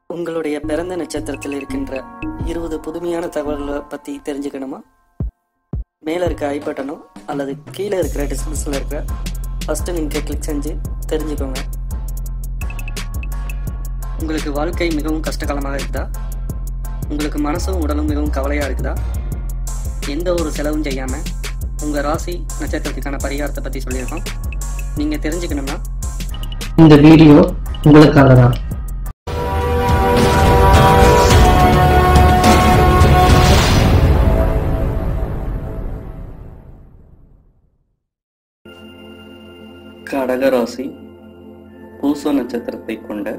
உங்களுடைய பிறந்த நட்சத்திரத்தில் இருக்கின்ற 20 புதுமையான தகவல்களை பற்றி தெரிஞ்சுக்கணுமா? மேலே இருக்க ஐ பட்டனோ அல்லது கீழே இருக்கிற டிஸ்கிரிப்ஷனில் இருக்கிற ஃபஸ்ட்டு லிங்கை கிளிக் செஞ்சு தெரிஞ்சுக்கோங்க. உங்களுக்கு வாழ்க்கை மிகவும் கஷ்டகாலமாக இருக்குதா? உங்களுக்கு மனசும் உடலும் மிகவும் கவலையாக இருக்குதா? எந்த ஒரு செலவும் செய்யாமல் உங்கள் ராசி நட்சத்திரத்துக்கான பரிகாரத்தை பற்றி சொல்லியிருக்கோம். நீங்கள் தெரிஞ்சுக்கணும்னா இந்த வீடியோ உங்களுக்காக தான். கடகராசி பூச நட்சத்திரத்தை கொண்ட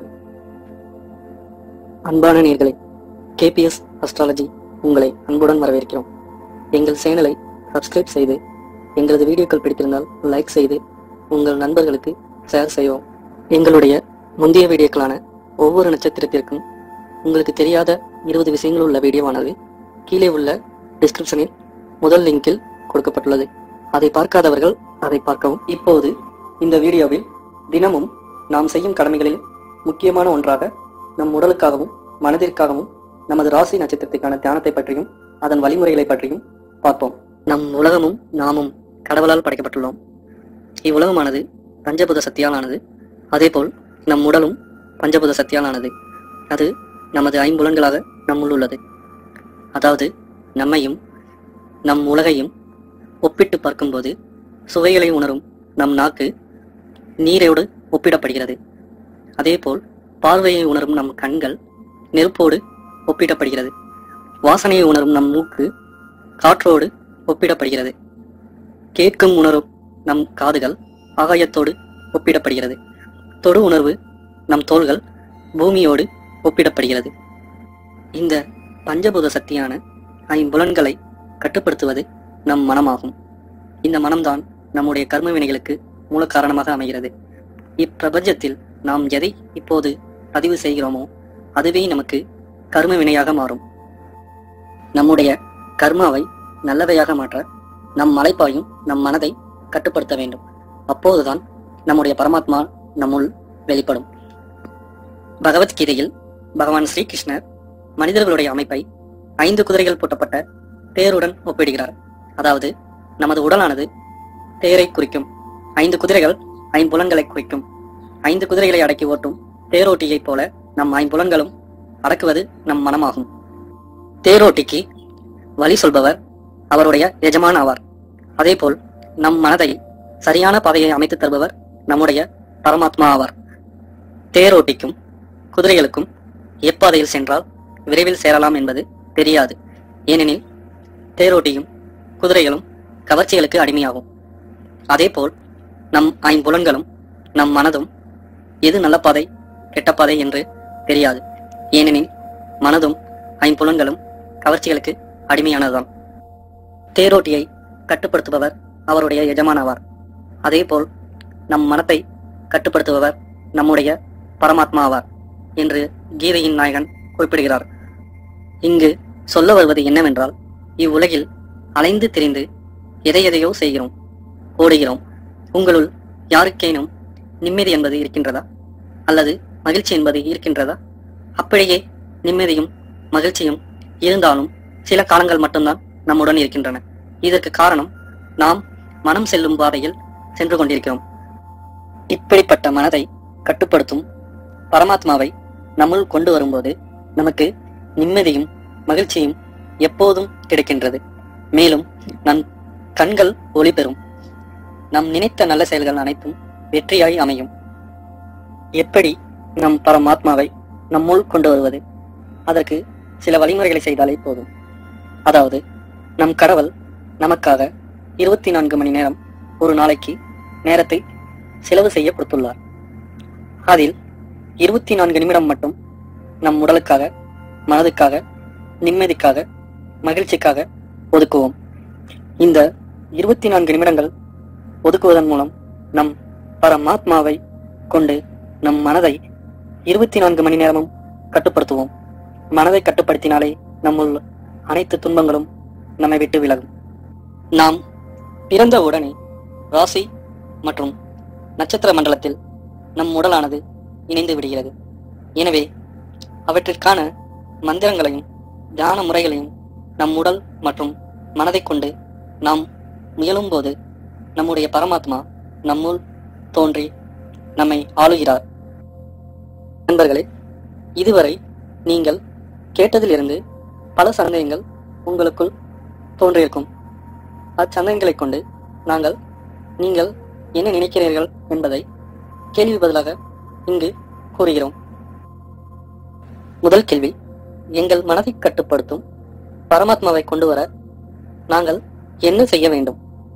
அன்பான நேயர்களே, கேபிஎஸ் அஸ்ட்ராலஜி உங்களை அன்புடன் வரவேற்கிறோம். எங்கள் சேனலை சப்ஸ்கிரைப் செய்து எங்களது வீடியோக்கள் பிடித்திருந்தால் லைக் செய்து உங்கள் நண்பர்களுக்கு ஷேர் செய்வோம். எங்களுடைய முந்தைய வீடியோக்களான ஒவ்வொரு நட்சத்திரத்திற்கும் உங்களுக்கு தெரியாத 20 விஷயங்கள் உள்ள வீடியோவானது கீழே உள்ள டிஸ்கிரிப்ஷனில் முதல் லிங்கில் கொடுக்கப்பட்டுள்ளது. அதை பார்க்காதவர்கள் அதை பார்க்கவும். இப்போது இந்த வீடியோவில் தினமும் நாம் செய்யும் கடமைகளில் முக்கியமான ஒன்றாக நம் உடலுக்காகவும் மனதிற்காகவும் நமது ராசி நட்சத்திரத்துக்கான தியானத்தை பற்றியும் அதன் வழிமுறைகளை பற்றியும் பார்ப்போம். நம் உலகமும் நாமும் கடவுளால் படைக்கப்பட்டுள்ளோம். இவ்வுலகமானது பஞ்சபூத சக்தியால் ஆனது. அதேபோல் நம் உடலும் பஞ்சபூத சக்தியால் ஆனது. அது நமது ஐம்புலன்களாக நம்முள் உள்ளது. அதாவது நம்மையும் நம் உலகையும் ஒப்பிட்டு பார்க்கும்போது சுவைகளை உணரும் நம் நாக்கு நீரோடு ஒப்பிடப்படுகிறது. அதேபோல் பார்வையை உணரும் நம் கண்கள் நெருப்போடு ஒப்பிடப்படுகிறது. வாசனையை உணரும் நம் மூக்கு காற்றோடு ஒப்பிடப்படுகிறது. கேட்கும் உணரும் நம் காதுகள் ஆகாயத்தோடு ஒப்பிடப்படுகிறது. தொடு உணர்வு நம் தோள்கள் பூமியோடு ஒப்பிடப்படுகிறது. இந்த பஞ்சபூத சக்தியான ஐம்புலன்களை கட்டுப்படுத்துவது நம் மனமாகும். இந்த மனம்தான் நம்முடைய கர்ம வினைகளுக்கு மூல காரணமாக அமைகிறது. இப்பிரபஞ்சத்தில் நாம் எதை இப்போது பதிவு செய்கிறோமோ அதுவே நமக்கு கர்ம வினையாக மாறும். நம்முடைய கர்மாவை நல்லவையாக மாற்ற நம் மலைப்பாயும் நம் மனதை கட்டுப்படுத்த வேண்டும். அப்போதுதான் நம்முடைய பரமாத்மா நம்முள் வெளிப்படும். பகவத்கீதையில் பகவான் ஸ்ரீகிருஷ்ணர் மனிதர்களுடைய அமைப்பை 5 குதிரைகள் பூட்டப்பட்ட தேருடன் ஒப்பிடுகிறார். அதாவது நமது உடலானது தேரை குறிக்கும். 5 குதிரைகள் ஐம்புலன்களை குறிக்கும். 5 குதிரைகளை அடக்கி ஓட்டும் தேரோட்டியைப் போல நம் ஐம்புலன்களும் அடக்குவது நம் மனமாகும். தேரோட்டிக்கு வழி சொல்பவர் அவருடைய எஜமான் ஆவார். அதேபோல் நம் மனதை சரியான பாதையை அமைத்து தருபவர் நம்முடைய பரமாத்மா ஆவார். தேரோட்டிக்கும் குதிரைகளுக்கும் எப்பாதையில் சென்றால் விரைவில் சேரலாம் என்பது தெரியாது. ஏனெனில் தேரோட்டியும் குதிரைகளும் கவர்ச்சிகளுக்கு அடிமையாகும். அதேபோல் நம் ஐம்புலன்களும் நம் மனதும் எது நல்ல பாதை கெட்ட பாதை என்று தெரியாது. ஏனெனில் மனதும் ஐம்புலன்களும் கவர்ச்சிகளுக்கு அடிமையானதுதான். தேரோட்டியை கட்டுப்படுத்துபவர் அவருடைய எஜமானவார். அதேபோல் நம் மனத்தை கட்டுப்படுத்துபவர் நம்முடைய பரமாத்மா ஆவார் என்று கீதையின் நாயகன் குறிப்பிடுகிறார். இங்கு சொல்ல வருவது என்னவென்றால், இவ்வுலகில் அலைந்து திரிந்து எதையோ செய்கிறோம், ஓடுகிறோம். உங்களுள் யாருக்கேனும் நிம்மதி என்பது இருக்கின்றதா? அல்லது மகிழ்ச்சி என்பது இருக்கின்றதா? அப்படியே நிம்மதியும் மகிழ்ச்சியும் இருந்தாலும் சில காலங்கள் மட்டும்தான் நம்முடன் இருக்கின்றன. இதற்கு காரணம் நாம் மனம் செல்லும் பாதையில் சென்று கொண்டிருக்கிறோம். இப்படிப்பட்ட மனதை கட்டுப்படுத்தும் பரமாத்மாவை நம்முள் கொண்டு வரும்போது நமக்கு நிம்மதியும் மகிழ்ச்சியும் எப்போதும் கிடைக்கின்றது. மேலும் நம் கண்கள் ஒளி பெறும். நம் நினைத்த நல்ல செயல்கள் அனைத்தும் வெற்றியாய் அமையும். எப்படி நம் பரமாத்மாவை நம்முள் கொண்டு வருவது? அதற்கு சில வழிமுறைகளை செய்தாலே போதும். அதாவது நம் கடவுள் நமக்காக 24 மணி நேரம் ஒரு நாளைக்கு நேரத்தை செலவு செய்ய கொடுத்துள்ளார். அதில் 24 நிமிடம் மட்டும் நம் உடலுக்காக, மனதுக்காக, நிம்மதிக்காக, மகிழ்ச்சிக்காக ஒதுக்குவோம். இந்த 24 நிமிடங்கள் ஒதுக்குவதன் மூலம் நம் பரமாத்மாவை கொண்டு நம் மனதை 24 மணி நேரமும் கட்டுப்படுத்துவோம். மனதை கட்டுப்படுத்தினாலே நம்முள் அனைத்து துன்பங்களும் நம்மை விட்டு விலகும். நாம் பிறந்த உடனே ராசி மற்றும் நட்சத்திர மண்டலத்தில் நம் உடலானது இணைந்து விடுகிறது. எனவே அவற்றிற்கான மந்திரங்களையும் தியான முறைகளையும் நம் உடல் மற்றும் மனதை கொண்டு நாம் முயலும்போது நம்முடைய பரமாத்மா நம்முள் தோன்றி நம்மை ஆளுகிறார். நண்பர்களே, இதுவரை நீங்கள் கேட்டதிலிருந்து பல சந்தேகங்கள் உங்களுக்குள் தோன்றியிருக்கும். அச்சந்தேகங்களை கொண்டு நீங்கள் என்ன நினைக்கிறீர்கள் என்பதை கேள்வி பதிலாக இங்கு கூறுகிறோம். முதல் கேள்வி, எங்கள் மனதை கட்டுப்படுத்தும் பரமாத்மாவை கொண்டு வர நாங்கள் என்ன செய்ய வேண்டும்?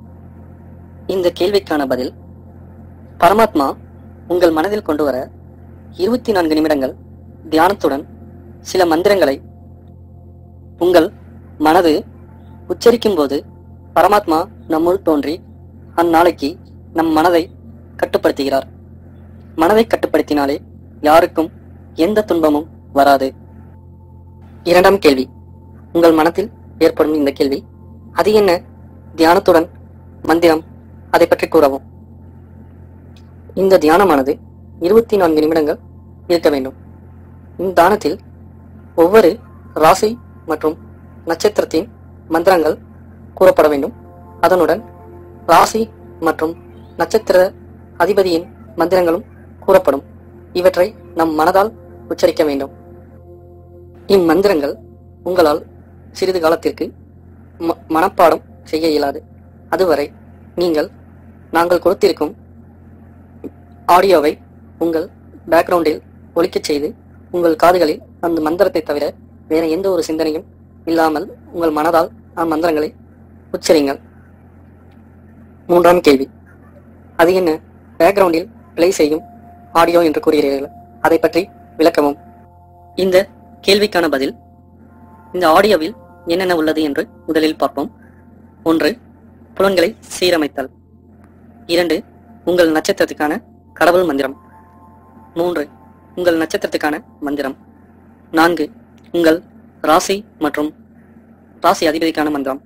இந்த கேள்விக்கான பதில், பரமாத்மா உங்கள் மனதில் கொண்டு வர 24 நிமிடங்கள் தியானத்துடன் சில மந்திரங்களை உங்கள் மனது உச்சரிக்கும் போது பரமாத்மா நம்முள் தோன்றி அந்நாளைக்கு நம் மனதை கட்டுப்படுத்துகிறார். மனதை கட்டுப்படுத்தினாலே யாருக்கும் எந்த துன்பமும் வராது. இரண்டாம் கேள்வி, உங்கள் மனத்தில் ஏற்படும் இந்த கேள்வி, அது என்ன தியானத்துடன் மந்திரம், அதை பற்றி கூறவும். இந்த தியானமானது 24 நிமிடங்கள் இருக்க வேண்டும். இந்த தானத்தில் ஒவ்வொரு ராசி மற்றும் நட்சத்திரத்தின் மந்திரங்கள் கூறப்பட வேண்டும். அதனுடன் ராசி மற்றும் நட்சத்திர அதிபதியின் மந்திரங்களும் கூறப்படும். இவற்றை நம் மனதால் உச்சரிக்க வேண்டும். இம்மந்திரங்கள் உங்களால் சிறிது காலத்திற்கு மனப்பாடம் செய்ய இயலாது. அதுவரை நாங்கள் கொடுத்திருக்கும் ஆடியோவை உங்கள் பேக்ரவுண்டில் ஒலிக்கச் செய்து உங்கள் காதுகளில் அந்த மந்திரத்தை தவிர வேற எந்த ஒரு சிந்தனையும் இல்லாமல் உங்கள் மனதால் அம்மந்திரங்களை உச்சரிங்கள். மூன்றாம் கேள்வி, அது என்ன பேக்ரவுண்டில் பிளே செய்யும் ஆடியோ என்று கூறுகிறீர்கள், அதை பற்றி விளக்கவும். இந்த கேள்விக்கான பதில், இந்த ஆடியோவில் என்னென்ன உள்ளது என்று முதலில் பார்ப்போம். 1. புலன்களை சீரமைத்தல். 2. உங்கள் நட்சத்திரத்துக்கான கடவுள் மந்திரம். 3. உங்கள் நட்சத்திரத்துக்கான மந்திரம். 4. உங்கள் ராசி மற்றும் ராசி அதிபதிக்கான மந்திரம்.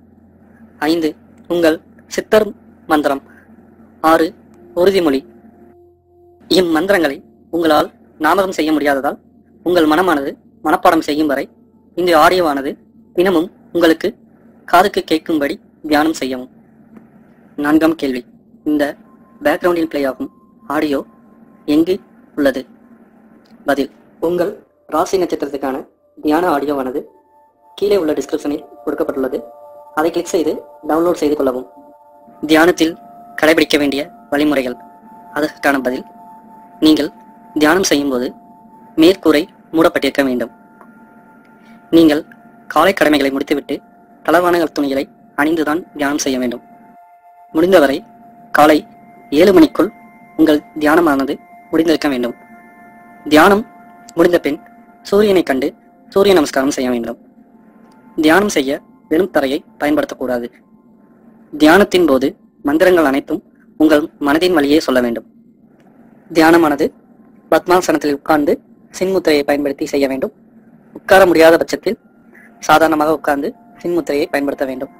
5. உங்கள் சித்தர் மந்திரம். 6. உறுதிமொழி. இம்மந்திரங்களை உங்களால் ஞாபகம் செய்ய முடியாததால் உங்கள் மனமானது மனப்பாடம் செய்யும் வரை இந்த ஆடியோவானது தினமும் உங்களுக்கு காதுக்கு கேட்கும்படி தியானம் செய்யவும். 4ஆம் கேள்வி, இந்த பேக்ரவுண்டில் பிளே ஆகும் ஆடியோ எங்கு உள்ளது? பதில், உங்கள் ராசி நட்சத்திரத்துக்கான தியான ஆடியோவானது கீழே உள்ள டிஸ்கிரிப்ஷனில் கொடுக்கப்பட்டுள்ளது. அதை கிளிக் செய்து டவுன்லோட் செய்து கொள்ளவும். தியானத்தில் கடைபிடிக்க வேண்டிய வழிமுறைகள். அதற்கான பதில், நீங்கள் தியானம் செய்யும்போது மேற்கூரை மூடப்பட்டிருக்க வேண்டும். நீங்கள் காலை கடமைகளை முடித்துவிட்டு தளர்வான துணிகளை அணிந்துதான் தியானம் செய்ய வேண்டும். முடிந்தவரை காலை 7 மணிக்குள் உங்கள் தியானமானது முடிந்திருக்க வேண்டும். தியானம் முடிந்த பின் சூரியனை கண்டு சூரிய நமஸ்காரம் செய்ய வேண்டும். தியானம் செய்ய வெறும் தரையை பயன்படுத்தக்கூடாது. தியானத்தின் போது மந்திரங்கள் அனைத்தும் உங்கள் மனதின் வழியே சொல்ல வேண்டும். தியானமானது பத்மாசனத்தில் உட்கார்ந்து சின்முத்திரையை பயன்படுத்தி செய்ய வேண்டும். உட்கார முடியாத பட்சத்தில் சாதாரணமாக உட்கார்ந்து சின்முத்திரையை பயன்படுத்த வேண்டும்.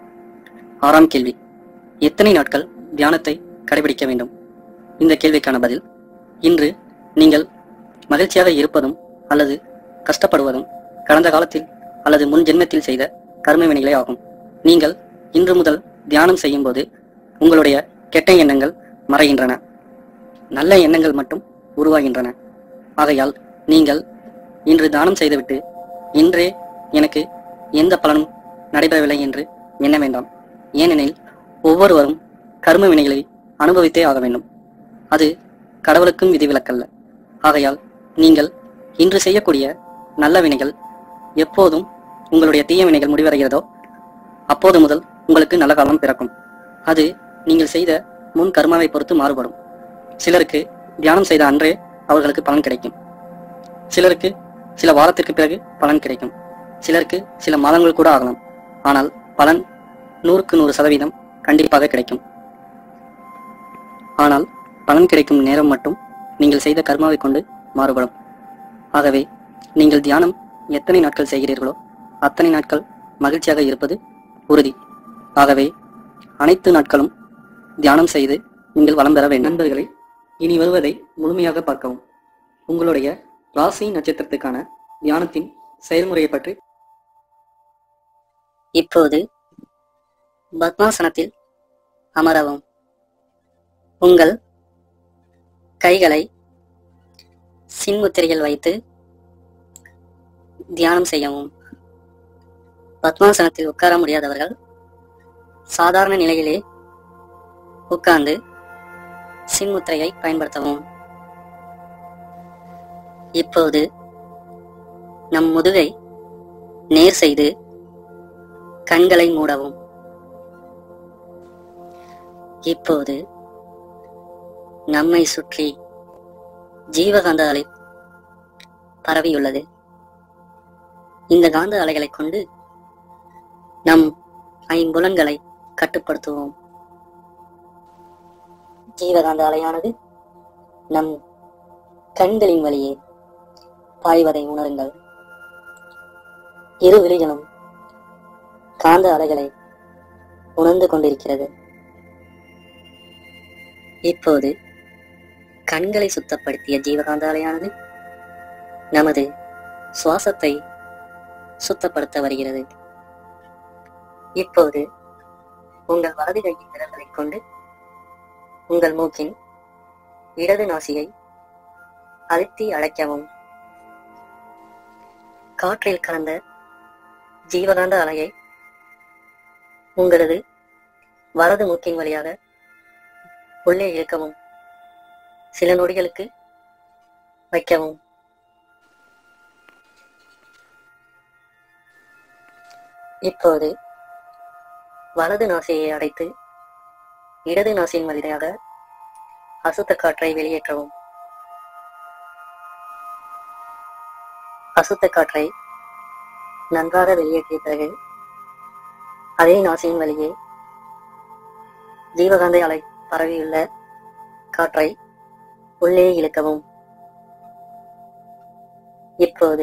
6ஆம் கேள்வி, எத்தனை நாட்கள் தியானத்தை கடைபிடிக்க வேண்டும்? இந்த கேள்விக்கான பதில், இன்று நீங்கள் மகிழ்ச்சியாக இருப்பதும் அல்லது கஷ்டப்படுவதும் கடந்த காலத்தில் அல்லது முன் ஜென்மத்தில் செய்த கர்ம வினைகளே ஆகும். நீங்கள் இன்று முதல் தியானம் செய்யும் போது உங்களுடைய கெட்ட எண்ணங்கள் மறைகின்றன, நல்ல எண்ணங்கள் மட்டும் உருவாகின்றன. ஆகையால் நீங்கள் இன்று தானம் செய்துவிட்டு இன்றே எனக்கு எந்த பலனும் நடைபெறவில்லை என்று எண்ண வேண்டாம். ஏனெனில் ஒவ்வொருவரும் கர்ம வினைகளை அனுபவித்தே ஆக வேண்டும். அது கடவுளுக்கும் விதிவிலக்கல்ல. ஆகையால் நீங்கள் இன்று செய்யக்கூடிய நல்ல வினைகள் எப்போதும் உங்களுடைய தீய வினைகள் முடிவடைகிறதோ அப்போது முதல் உங்களுக்கு நல்ல காலம் பிறக்கும். அது நீங்கள் செய்த முன் கர்மாவை பொறுத்து மாறுபடும். சிலருக்கு தியானம் செய்த அன்றே அவர்களுக்கு பலன் கிடைக்கும். சிலருக்கு சில வாரத்திற்கு பிறகு பலன் கிடைக்கும். சிலருக்கு சில மாதங்கள் கூட ஆகலாம். ஆனால் பலன் 100க்கு 100% கண்டிப்பாக கிடைக்கும். ஆனால் பலன் கிடைக்கும் நேரம் மட்டும் நீங்கள் செய்த கர்மாவை கொண்டு மாறுபடும். ஆகவே நீங்கள் தியானம் எத்தனை நாட்கள் செய்கிறீர்களோ அத்தனை நாட்கள் மகிழ்ச்சியாக இருப்பது உறுதி. ஆகவே அனைத்து நாட்களும் தியானம் செய்து நீங்கள் வளம் பெற வேண்டும். நண்பர்களை, இனி வருவதை முழுமையாக பார்க்கவும். உங்களுடைய ராசி நட்சத்திரத்துக்கான தியானத்தின் செயல்முறையை பற்றி. இப்போது பத்மாசனத்தில் அமரவும். உங்கள் கைகளை சின்முத்திரையில் வைத்து தியானம் செய்யவும். பத்மாசனத்தில் உட்கார முடியாதவர்கள் சாதாரண நிலையிலே உட்கார்ந்து சின்முத்திரையை பயன்படுத்தவும். இப்போது நம் முதுகை நேர் செய்து கண்களை மூடவும். இப்போது நம்மை சுற்றி ஜீவகாந்த அலை பரவியுள்ளது. இந்த காந்த அலைகளை கொண்டு நம் ஐம்புலன்களை கட்டுப்படுத்துவோம். ஜீவகாந்த அலையானது நம் கண்களின் வழியே பாய்வதை உணருங்கள். இரு விழிகளும் காந்த அலைகளை உணர்ந்து கொண்டிருக்கிறது. இப்போது கண்களை சுத்தப்படுத்திய ஜீவகாந்த அலையானது நமது சுவாசத்தை சுத்தப்படுத்த வருகிறது. இப்போது உங்கள் வலது கையின் விரல்களை கொண்டு உங்கள் மூக்கின் இடது நாசியை அழுத்தி அடைக்கவும். காற்றில் கலந்த ஜீவகாந்த அலையை உங்களது வலது மூக்கின் வழியாக உள்ளே இழுக்கவும். சில நொடிகளுக்கு வைக்கவும். இப்போது வலது நாசியை அடைத்து இடது நாசியின் வழியாக அசுத்த காற்றை வெளியேற்றவும். அசுத்த காற்றை நன்றாக வெளியேற்றிய பிறகு அதே நாசியின் வழியே ஜீவகாந்த அலை பரவியுள்ள காற்றை உள்ளே இழுக்கவும். இப்போது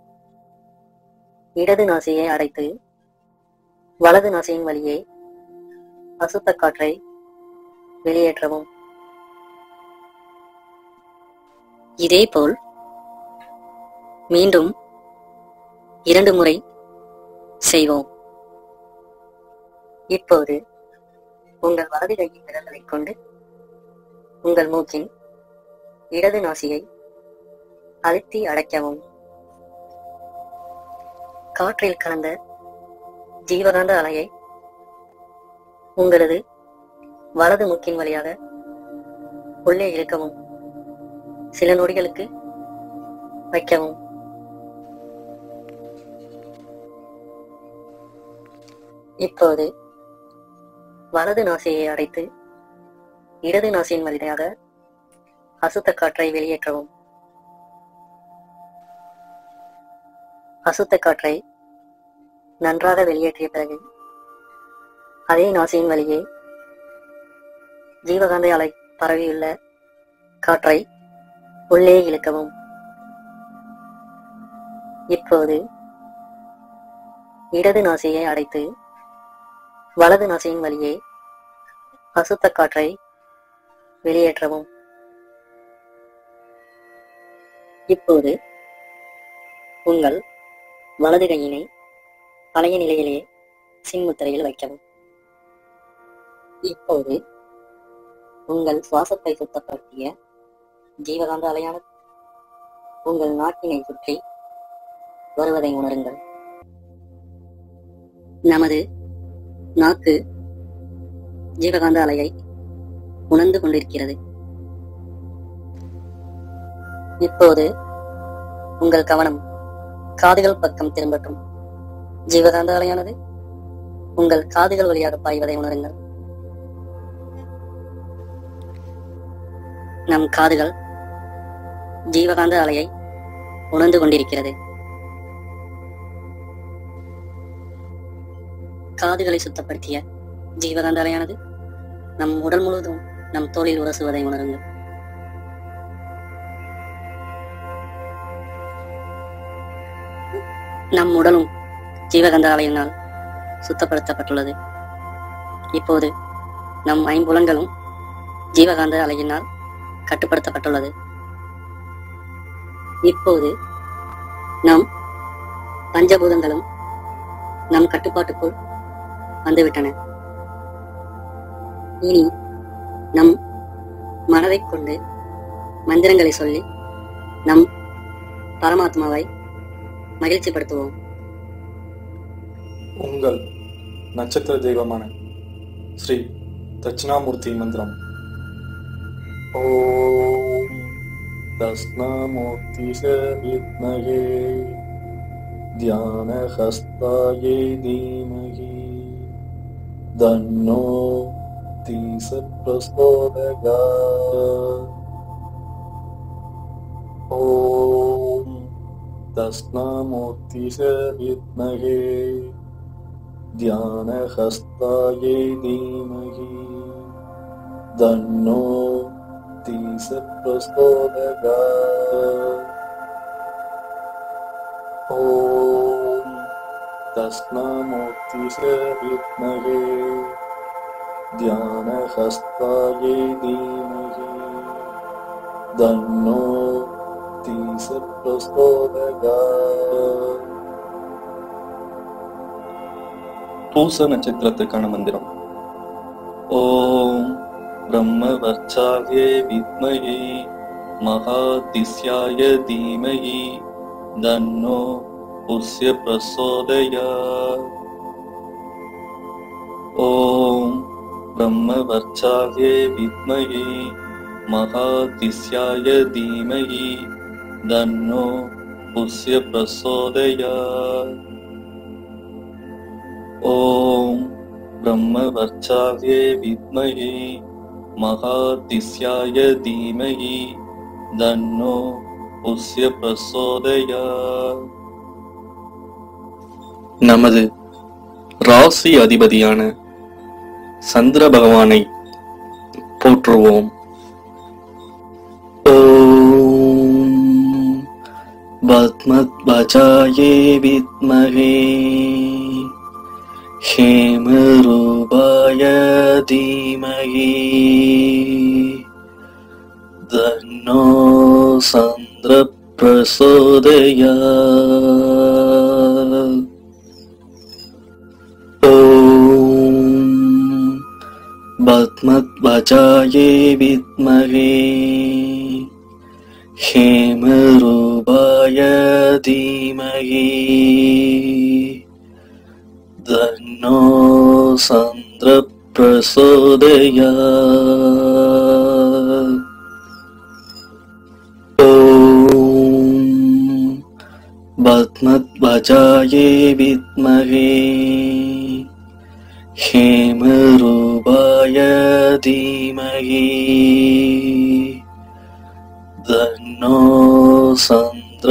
இடது நாசியை அடைத்து வலது நாசியின் வழியே அசுத்த காற்றை வெளியேற்றவும். இதேபோல் மீண்டும் 2 முறை செய்வோம். இப்போது உங்கள் வலது கையின் விரல்களை கொண்டு உங்கள் மூக்கின் இடது நாசியை அழுத்தி அடைக்கவும். காற்றில் கலந்த ஜீவகாந்த அலையை உங்களது வலது மூக்கின் வழியாக உள்ளே இழுக்கவும். சில நொடிகளுக்கு வைக்கவும். இப்போது வலது நாசியை அடைத்து இடது நாசியின் வழியாக அசுத்த காற்றை வெளியேற்றவும். அசுத்த காற்றை நன்றாக வெளியேற்றிய பிறகு அதே நாசியின் வழியே ஜீவகாந்த அலை பரவியுள்ள காற்றை உள்ளே இழுக்கவும். இப்போது இடது நாசியை அடைத்து வலது நாசியின் வழியே அசுத்த காற்றை வெளியேற்றவும். இப்போது உங்கள் வலது கையினை பழைய நிலையிலே சின்முத்திரையில் வைக்கவும். இப்போது உங்கள் சுவாசத்தை சுத்தப்படுத்திய ஜீவகாந்த அலையானது உங்கள் நாக்கினை சுற்றி வருவதை உணருங்கள். நமது நாக்கு ஜீவகாந்த அலையை உணர்ந்து கொண்டிருக்கிறது. இப்போது உங்கள் கவனம் காதுகள் பக்கம் திரும்பட்டும். ஜீவகாந்த அலையானது உங்கள் காதுகள் வழியாக பாய்வதை உணருங்கள். நம் காதுகள் ஜீவகாந்த அலையை உணர்ந்து கொண்டிருக்கிறது. காதுகளை சுத்தப்படுத்திய ஜீவகாந்த அலையானது நம் உடல் முழுவதும் நம் தோளில் உரசுவதை உணருங்கள். நம் உடலும் ஜீவகாந்த அலையினால் சுத்தப்படுத்தப்பட்டுள்ளது. இப்போது நம் ஐம்புலன்களும் ஜீவகாந்த அலையினால் கட்டுப்படுத்தப்பட்டுள்ளது. இப்போது நாம் பஞ்சபூதங்களும் நம் கட்டுப்பாட்டுக்குள் வந்துவிட்டன. இனி நம் மனதைக் கொண்டு மந்திரங்களை சொல்லி நம் பரமாத்மாவை மகிழ்ச்சிப்படுத்துவோம். உங்கள் நட்சத்திர தெய்வமான ஸ்ரீ தட்சிணாமூர்த்தி மந்திரம். ஓம் தட்சிணாமூர்த்தி வித்மகே தியானஹஸ்தாயே தீமகி தன்னோ தீச பிரசோதயாத். ஓம் தட்சிணாமூர்த்தி வித்மகே தியானஹஸ்தாயே தீமகி தன்னோ தீச பிரசோதயாத். ஓம் தட்சிணாமூர்த்தி வித்மகே தியானஹஸ்தாயே தீமகி தன்னோ தீச பிரசோதயாத். பூச நட்சத்திரத்துக்கான மந்திரம். ஓம் பிரம்மவர்ச்சாயே வித்மஹி மகாதிஸ்யாய தீமஹி தன்னோ புஷ்ய பிரசோதயாத். ஓம் பிரம்மவர்ச்சாயே வித்மஹி மகாதிஸ்யாய தீமஹி தன்னோ புஷ்ய பிரசோதயாத். ஓம் பிரம்மவர்ச்சாயே வித்மஹி மகாதிஸ்யாய தீமஹி தன்னோ புஷ்ய பிரசோதயாத். நமது ராசி அதிபதியான சந்திர பகவானை போற்றுவோம். ஓம் பத்மத்வஜாயே வித்மஹே ஹேமரூபாய தீமஹி தன்னோ சந்திர பிரசோதயாத். ஓம் பத்மத்வஜாயே வித்மஹே ஹேமரூபாய தீமஹி தன்னோ சந்திர பிரசோதயாத். ஓம் பத்மத்வஜாயே வித்மஹே ஹேமரூபாய தீமஹி தன்னோ சந்திர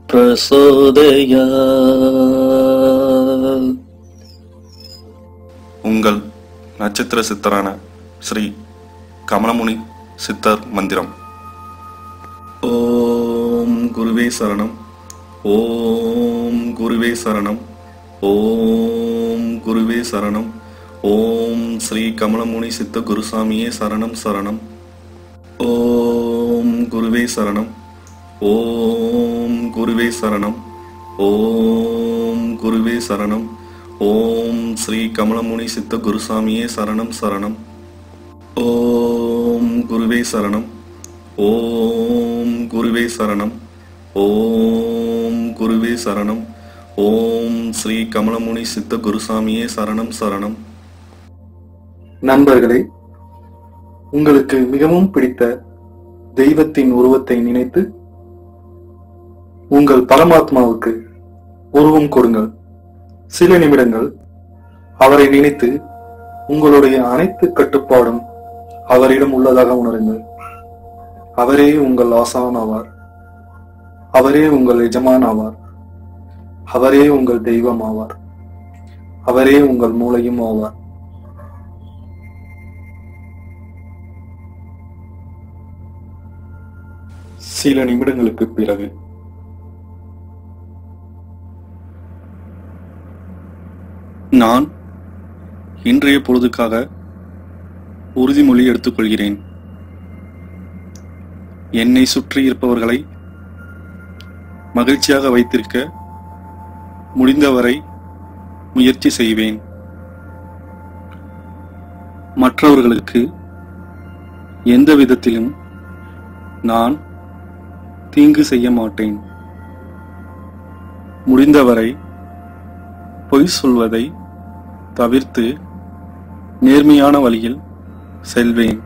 பிரசோதயாத். உங்கள் நட்சத்திர சித்தரான ஸ்ரீ கமலமுனி சித்தர் மந்திரம். ஓம் குருவே சரணம். ஓம் குருவே சரணம். ஓம் குருவே சரணம். ஓம் ஸ்ரீ கமலமுனி சித்த குருசாமியே சரணம் சரணம். ஓம் குருவே சரணம். ஓம் குருவே சரணம். ஓம் குருவே சரணம். ஓம் ஸ்ரீ கமலமுனி சித்த குருசாமியே சரணம் சரணம். ஓம் குருவே சரணம். ஓம் குருவே சரணம். ஓம் குருவே சரணம். ஓம் ஸ்ரீ கமலமுனி சித்த குருசாமியே சரணம் சரணம். நண்பர்களே, உங்களுக்கு மிகவும் பிடித்த தெய்வத்தின் உருவத்தை நினைத்து உங்கள் பரமாத்மாவுக்கு உருவம் கொடுங்கள். சில நிமிடங்கள் அவரை நினைத்து உங்களுடைய அனைத்து கட்டுப்பாடும் அவரிடம் உள்ளதாக உணருங்கள். அவரே உங்கள் ஆசான் ஆவார். அவரே உங்கள் எஜமான் ஆவார். அவரே உங்கள் தெய்வம் ஆவார். அவரே உங்கள் மூளையும் ஆவார். சில நிமிடங்களுக்கு பிறகு நான் இன்றைய பொழுதுக்காக உறுதிமொழி எடுத்துக்கொள்கிறேன். என்னை சுற்றி இருப்பவர்களை மகிழ்ச்சியாக வைத்திருக்க முடிந்தவரை முயற்சி செய்வேன். மற்றவர்களுக்கு எந்த விதத்திலும் நான் தீங்கு செய்ய மாட்டேன். முடிந்தவரை பொய் சொல்வதை தவிர்த்து நேர்மையான வழியில் செல்வேன்.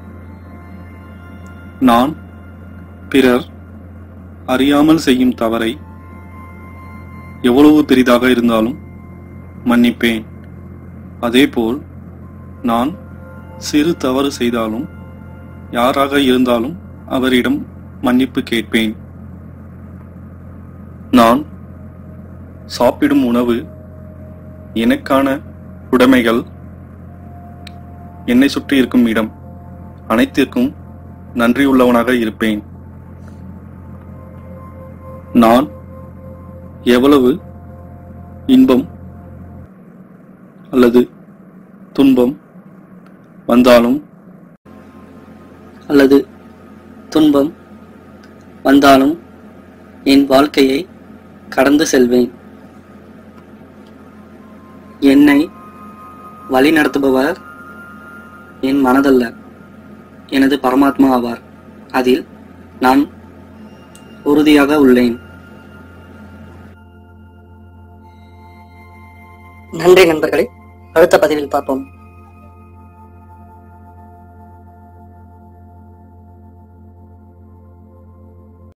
நான் பிறர் அறியாமல் செய்யும் தவறை எவ்வளவு பெரிதாக இருந்தாலும் மன்னிப்பேன். அதேபோல் நான் சிறு தவறு செய்தாலும் யாராக இருந்தாலும் அவரிடம் மன்னிப்பு கேட்பேன். நான் சாப்பிடும் உணவு, எனக்கான உடைமைகள், என்னை சுற்றி இருக்கும் இடம் அனைத்திற்கும் நன்றியுள்ளவனாக இருப்பேன். நான் எவ்வளவு இன்பம் அல்லது துன்பம் வந்தாலும் என் வாழ்க்கையை கடந்து செல்வேன். என்னை வழிநடத்துபவர் என் மனதல்ல, எனது பரமாத்மா ஆவார். அதில் நான் உறுதியாக உள்ளேன். நன்றி நண்பர்களே. அடுத்த பதிவில் பார்ப்போம்.